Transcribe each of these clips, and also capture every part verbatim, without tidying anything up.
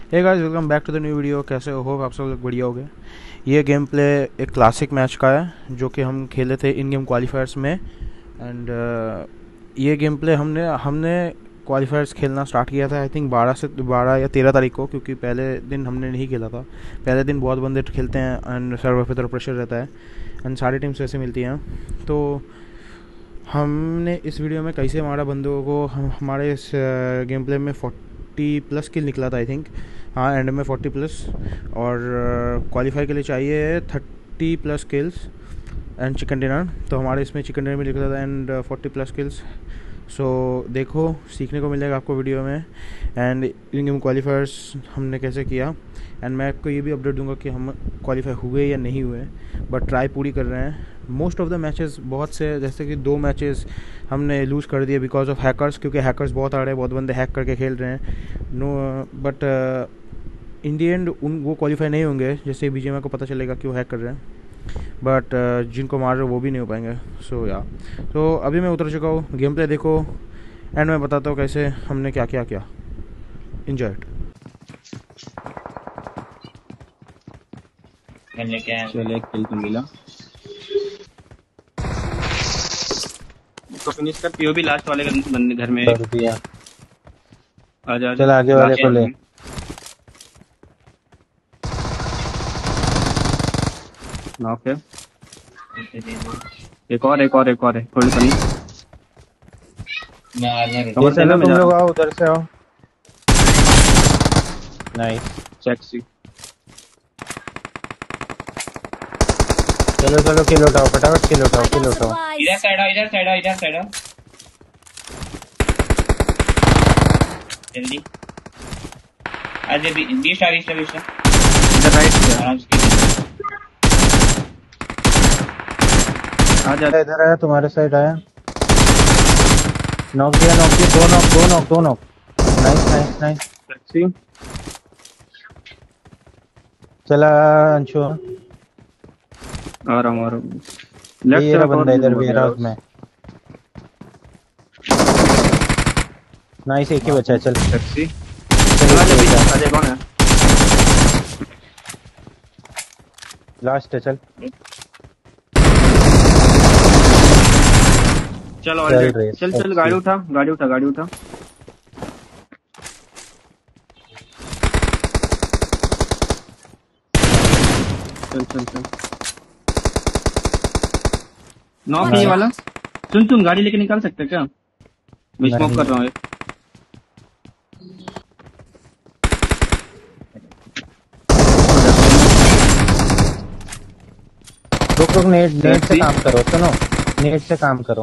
Hey guys, welcome back to the new video. कैसे हो? Hope आप सब लोग बढ़िया हो गए। ये गेम प्ले एक क्लासिक मैच का है जो कि हम खेले थे इन गेम क्वालिफायर्स में। एंड uh, ये गेम प्ले हमने हमने क्वालिफायर्स खेलना स्टार्ट किया था आई थिंक बारह से बारह या तेरह तारीख को, क्योंकि पहले दिन हमने नहीं खेला था। पहले दिन बहुत बंदे खेलते हैं एंड सर्वर पे तरफ प्रेशर रहता है एंड सारी टीम्स वैसे मिलती हैं। तो हमने इस वीडियो में कैसे हमारा बंदों को हम हमारे इस गेम प्ले में फोर्टी प्लस किल निकला था आई थिंक। हाँ, एंड में फोर्टी प्लस, और क्वालिफाई के लिए चाहिए thirty plus kills and chicken dinner. तो हमारे इसमें चिकन डिनर में निकला था and forty plus kills. So देखो, सीखने को मिलेगा आपको वीडियो में। एंड इन गेम क्वालिफायर्स हमने कैसे किया, एंड मैं आपको ये भी अपडेट दूंगा कि हम क्वालिफाई हुए या नहीं हुए, बट ट्राई पूरी कर रहे हैं। मोस्ट ऑफ द मैचेस, बहुत से जैसे कि दो मैचेस हमने लूज़ कर दिए बिकॉज ऑफ हैकर्स, क्योंकि हैकर्स बहुत आ रहे हैं, बहुत बंदे हैक करके खेल रहे हैं। No but in the end उन वो क्वालिफाई नहीं होंगे, जैसे बीजेएमआई को पता चलेगा कि वो हैक कर रहे हैं। बट uh, जिनको मार रहे हो वो भी नहीं हो पाएंगे। सो या तो अभी मैं उतर चुका हूँ, गेम प्ले देखो एंड मैं बताता हूँ कैसे हमने क्या क्या किया। Enjoy it. चले एक किल तो मिला, तो फिनिश कर। पीओ भी लास्ट वाले बंदे घर में दिया। आजा चल आगे वाले को ले। नॉक है। एक और एक और एक और है थोड़ी पनी। ये चलो तुम लोग आओ, उधर से आओ। Nice, sexy. चलो चलो किल उठाओ, फटाफट किल उठाओ, किल उठाओ। इधर साइड आओ, इधर साइड आओ, इधर साइड आओ जल्दी। आज B B star B star B star इधर राइट आराम से। आ जा, इधर आया, तुम्हारे साइड आया। नॉक दिया, नॉक दिया, दो नॉक, दो नॉक, दो knock. Nice nice nice, sexy. चला अंशु, आ रहा हूं आ रहा हूं। लेफ्ट से बंदा इधर वेयर हाउस में। नाइस, एक ही बचा है। चल सेक्सी। आ जा, कौन है? लास्ट है। चल चल और चल चल, चल गाड़ी उठा, गाड़ी उठा, गाड़ी उठा। चल चल चल, नॉक नहीं वाला। सुन सुन, गाड़ी लेके निकाल सकते क्या? मैं स्मोक कर रहा हूँ। रुक रुक, नेट नेट से काम करो। सुनो, नेट से काम करो।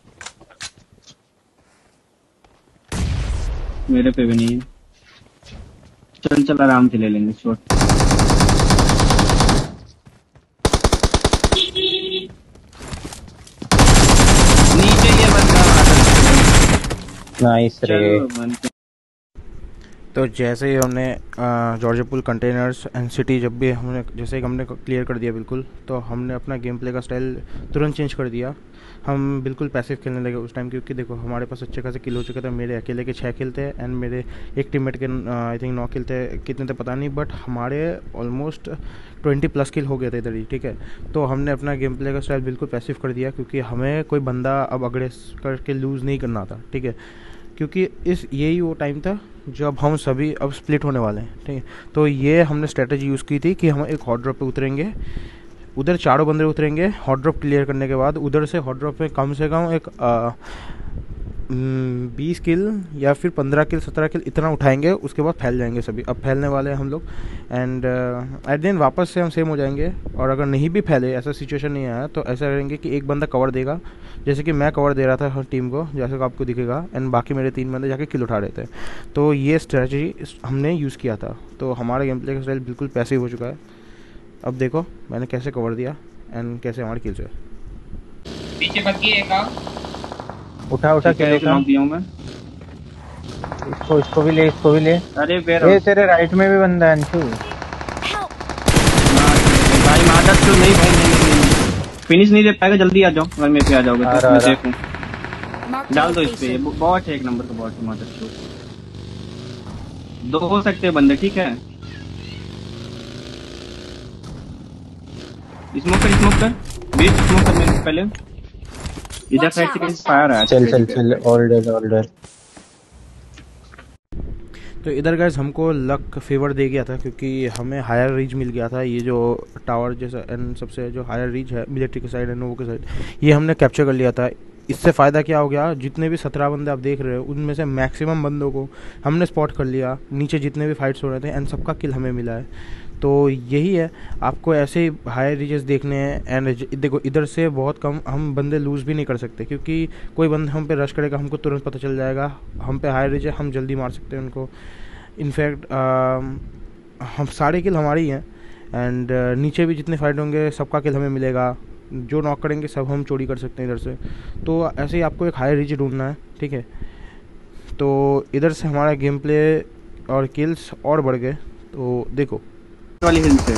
मेरे पे भी नहीं है। चल चल, आराम से ले लेंगे शॉट। नीचे ये बंदा। नाइस रे। तो जैसे ही हमने Georgopol containers and city, जब भी हमने जैसे ही हमने क्लियर कर दिया बिल्कुल, तो हमने अपना गेम प्ले का स्टाइल तुरंत चेंज कर दिया। हम बिल्कुल पैसिव खेलने लगे उस टाइम, क्योंकि देखो हमारे पास अच्छे खासे किल हो चुके थे। मेरे अकेले के छः किल थे एंड मेरे एक टीममेट के आई थिंक नौ किल थे, कितने थे पता नहीं, बट हमारे ऑलमोस्ट ट्वेंटी प्लस किल हो गए थे इधर ही। ठीक है, तो हमने अपना गेम प्ले का स्टाइल बिल्कुल पैसिव कर दिया, क्योंकि हमें कोई बंदा अब अग्रेस करके लूज़ नहीं करना था। ठीक है, क्योंकि इस यही वो टाइम था जब हम सभी अब स्प्लिट होने वाले हैं। ठीक है, तो ये हमने स्ट्रेटजी यूज़ की थी कि हम एक हॉट ड्रॉप पे उतरेंगे, उधर चारों बंदे उतरेंगे। हॉट ड्रॉप क्लियर करने के बाद उधर से हॉट ड्रॉप पे कम से कम एक बीस किल या फिर पंद्रह किल सत्रह किल इतना उठाएंगे, उसके बाद फैल जाएंगे सभी। अब फैलने वाले हैं हम लोग एंड एट द एंड वापस से हम सेम हो जाएंगे। और अगर नहीं भी फैले, ऐसा सिचुएशन नहीं आया, तो ऐसा रहेंगे कि एक बंदा कवर देगा, जैसे कि मैं कवर दे रहा था हर टीम को, जैसे कि आपको दिखेगा, एंड बाकी मेरे तीन बंदे जाके किल उठा रहे थे। तो ये स्ट्रेटजी हमने यूज़ किया था। तो हमारा गेम प्ले का स्टाइल बिल्कुल पैसिव हो चुका है। अब देखो मैंने कैसे कवर दिया एंड कैसे हमारे किल्स हुए। पीछे बग्गी है का उठा उठा के लेकर दिया हूं मैं। इसको इसको भी ले, इसको भी ले। अरे ये तेरे राइट में भी बंदा है अंशु। भाई मादर तो नहीं भाई, नहीं नहीं फिनिश नहीं दे पाएगा। जल्दी आ जाओ, अगर मेरे पे आ जाओगे तो मैं सेफ हूं। डाल दो इस पे, बहुत है, एक नंबर का बॉट मादर तो। दो हो सकते हैं बंदे, ठीक है। स्मोक कर, स्मोक कर, बीच स्मोक कर मेरे पहले। इधर साइड से कहीं फायर आया। चल चल चल, ऑर्डर ऑर्डर। तो इधर गाइस हमको लक फेवर दे गया था क्योंकि हमें हायर रीच मिल गया था। ये जो टावर जैसा एंड सबसे जो हायर रीच है मिलिट्री के साइड एंड नोवो के साइड, ये हमने कैप्चर कर लिया था। इससे फ़ायदा क्या हो गया, जितने भी सत्रह बंदे आप देख रहे हो उनमें से मैक्सिमम बंदों को हमने स्पॉट कर लिया। नीचे जितने भी फाइट्स हो रहे थे एंड सबका किल हमें मिला है। तो यही है, आपको ऐसे ही हाई रीचेस देखने हैं। एंड देखो इधर से बहुत कम हम बंदे लूज़ भी नहीं कर सकते क्योंकि कोई बंदा हम पे रश करेगा हमको तुरंत पता चल जाएगा। हम पे हाई रीच है, हम जल्दी मार सकते हैं उनको। इनफैक्ट हम सारे किल हमारी हैं एंड uh, नीचे भी जितने फाइट होंगे सबका किल हमें मिलेगा। जो नॉक करेंगे सब हम चोरी कर सकते हैं इधर से। तो ऐसे ही आपको एक हाई रीच ढूंढना है, ठीक है। तो इधर से हमारा गेम प्ले और किल्स और बढ़ गए। तो देखो वाली हिल से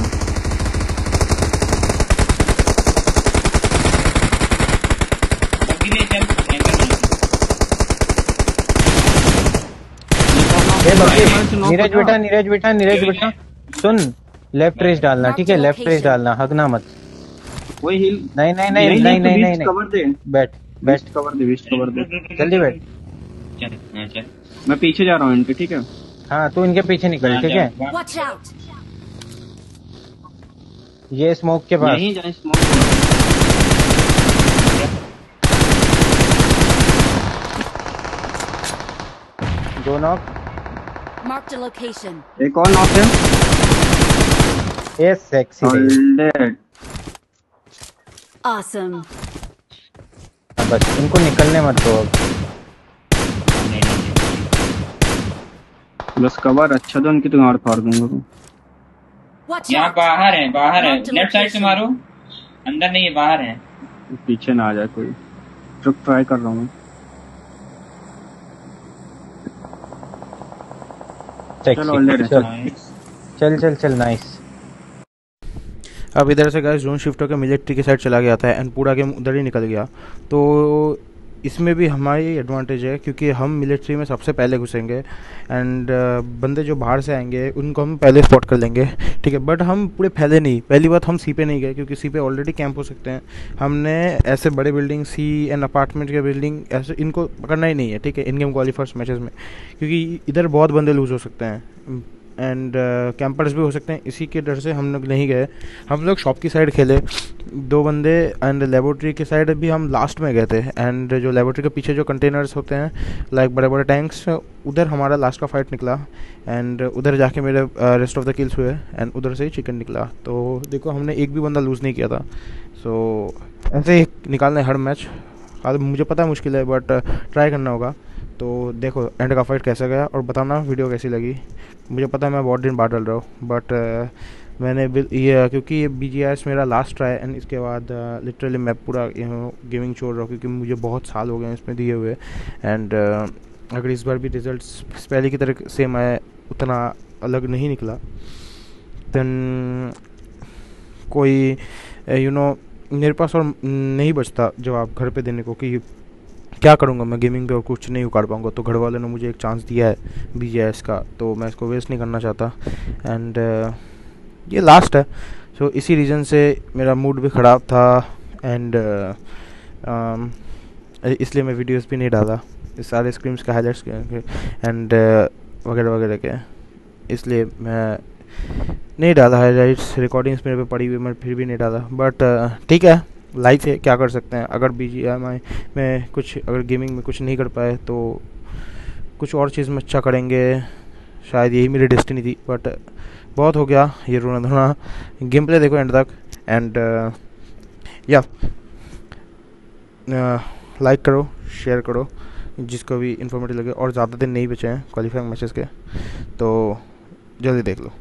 नीरज बेटा, नीरज बेटा, नीरज बेटा सुन, लेफ्ट रेस डालना, ठीक है? लेफ्ट रेस डालना, हगना मत। वही हिल। नहीं नहीं नहीं नहीं नहीं नहीं कवर दे, बैठ बैठ, कवर दे, वेस्ट कवर दे, जल्दी बैठ। चल चल, मैं पीछे जा रहा हूँ इनके, ठीक है? हाँ तू इनके पीछे निकल, ठीक है? ये स्मोक के पास यहीं जाए, स्मोक। दो नॉक। Marked a location. एक और नॉक है। ये सेक्सी है। Awesome. बस इनको निकलने मत दो अब। बस कवर अच्छा दो उनकी, तो और फाड़ दूंगा। यहाँ बाहर है, बाहर है, लेफ्ट साइड से मारो। अंदर नहीं है, बाहर है। पीछे ना आ जाए कोई। ट्रुक ट्राई कर रहा हूँ। चल चल चल चल, नाइस। अब इधर से गाइस जोन शिफ्ट होकर मिलिट्री के साइड चला गया था एंड पूरा गेम उधर ही निकल गया। तो इसमें भी हमारी एडवांटेज है क्योंकि हम मिलिट्री में सबसे पहले घुसेंगे एंड बंदे जो बाहर से आएंगे उनको हम पहले स्पॉट कर लेंगे, ठीक है। बट हम पूरे फैले नहीं। पहली बात, हम सी पे नहीं गए क्योंकि सी पे ऑलरेडी कैंप हो सकते हैं। हमने ऐसे बड़े बिल्डिंग सी एंड अपार्टमेंट के बिल्डिंग ऐसे इनको पकड़ना ही नहीं है, ठीक है, इन गेम क्वालिफायर्स मैचेस में, क्योंकि इधर बहुत बंदे लूज़ हो सकते हैं एंड कैंपर्स uh, भी हो सकते हैं। इसी के डर से हम लोग नहीं गए। हम लोग शॉप की साइड खेले दो बंदे एंड लेबोरेटरी के साइड भी हम लास्ट में गए थे। एंड जो लेबोरेटरी के पीछे जो कंटेनर्स होते हैं लाइक बड़े बड़े टैंक्स, उधर हमारा लास्ट का फाइट निकला एंड उधर जाके मेरे रेस्ट ऑफ द किल्स हुए एंड उधर से ही चिकन निकला। तो देखो हमने एक भी बंदा लूज़ नहीं किया था। सो so, ऐसे ही निकालना है हर मैच। मुझे पता है मुश्किल है बट ट्राई करना होगा। तो देखो एंड का फाइट कैसा गया और बताना वीडियो कैसी लगी। मुझे पता है मैं बहुत दिन बाद डाल रहा हूँ बट uh, मैंने ये क्योंकि ये बी जी एस मेरा लास्ट ट्राई एंड इसके बाद लिटरली uh, मैं पूरा गेमिंग छोड़ रहा हूँ क्योंकि मुझे बहुत साल हो गए इसमें दिए हुए। एंड uh, अगर इस बार भी रिजल्ट्स पहले की तरह से मैं उतना अलग नहीं निकला देन कोई यू नो मेरे पास और नहीं बचता जवाब घर पे देने को कि क्या करूँगा मैं गेमिंग पे और कुछ नहीं उखाड़ पाऊँगा। तो घर वालों ने मुझे एक चांस दिया है बी जे एस का, तो मैं इसको वेस्ट नहीं करना चाहता एंड uh, ये लास्ट है। सो so, इसी रीज़न से मेरा मूड भी ख़राब था एंड uh, um, इसलिए मैं वीडियोस भी नहीं डाला इस सारे स्क्रीम्स के हाईलाइट्स के एंड uh, वगैरह वगैरह के, इसलिए मैं नहीं डाला हाईलाइट्स। रिकॉर्डिंग्स मेरे पे पड़ी हुई मैं फिर भी नहीं डाला बट ठीक uh, है, लाइफ है, क्या कर सकते हैं। अगर बी जी एम आई में कुछ अगर गेमिंग में कुछ नहीं कर पाए तो कुछ और चीज़ में अच्छा करेंगे, शायद यही मेरी डेस्टिनी थी। बट बहुत हो गया ये रोना धोना। गेम प्ले देखो एंड तक एंड या लाइक करो, शेयर करो जिसको भी इन्फॉर्मेटिव लगे। और ज़्यादा दिन नहीं बचे हैं क्वालिफाइंग मैचेस के, तो जल्दी देख लो।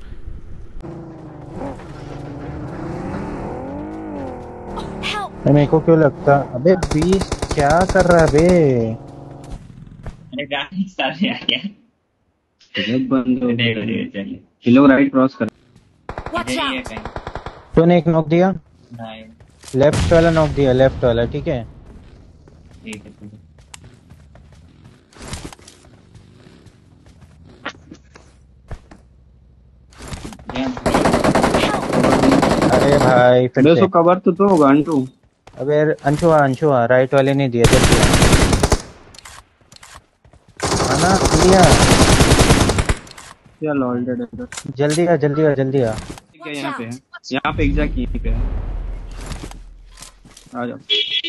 मेरे को क्यों लगता, अबे बीच क्या कर रहा है बे? अरे गाड़ी सारे आ गया। बंद हो गए। ये लोग राइट क्रॉस कर। तूने एक नॉक दिया, नहीं लेफ्ट वाला नॉक दिया, लेफ्ट वाला, ठीक है? ठीक है ठीक है। गया। अरे भाई फिर से कवर तो तो होगा अंटू। अबे अंशु आ अंशु आ राइट वाले ने दिया जल्दी आना लिया चल ऑलरेडी जल्दी आ जल्दी आ जल्दी आ ठीक है। यहाँ पे है, यहाँ पे एग्जैक्ट यहीं पे है। आ जाओ।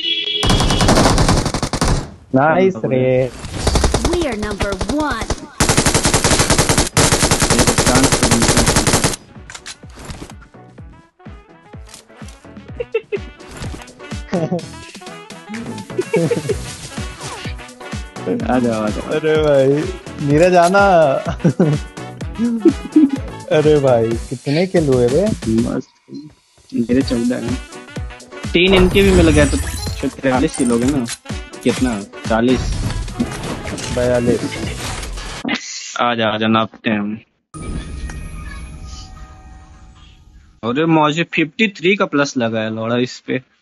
नाइस रे We are number one. आ जाओ आ जाओ। अरे भाई नीरज आना अरे भाई कितने किल हुए रे मस्त मेरे चौदह है। तीन इनके भी मिल गए तो तैतालीस किलो गए ना। कितना चालीस बयालीस आ जा आ जा नापते हैं हम। और मुझे तिरेपन का प्लस लगा है लौड़ा इस पे।